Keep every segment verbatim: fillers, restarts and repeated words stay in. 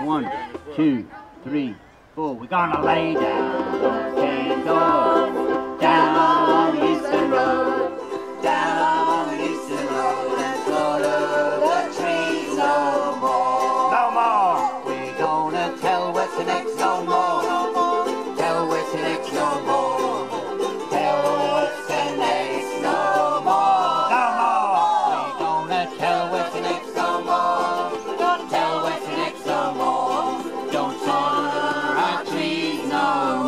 One, two, three, four. We're gonna lay down those chainsaws down on the Eastern Road, down on the Eastern Road, and slaughter the trees no more. No more. We're gonna tell WestCONnex no more. Tell WestCONnex no more. Tell WestCONnex no more. No more. We're gonna tell WestCONnex no more. Tell WestCONnex no more. Don't slaughter our trees no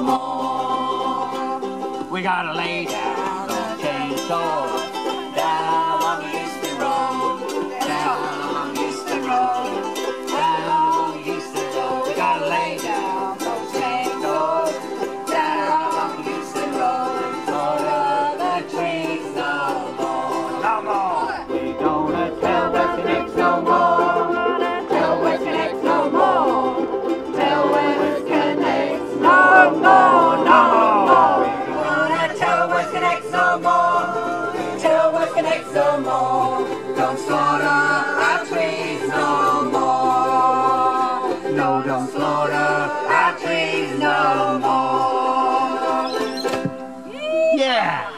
more. We gotta lay down those chainsaws down on the Eastern Road, down on the Eastern Road, down on the Eastern Road. We gotta lay down those chainsaws down on the Eastern Road and slaughter the trees no more. No more. We're gonna tell WestCONnex no more. Tell WestCONnex no more. Tell WestCONnex no more. No more. We're gonna tell WestCONnex no more. Tell WestCONnex no more. Don't slaughter our trees no more. No, don't slaughter our trees no more. Yeah.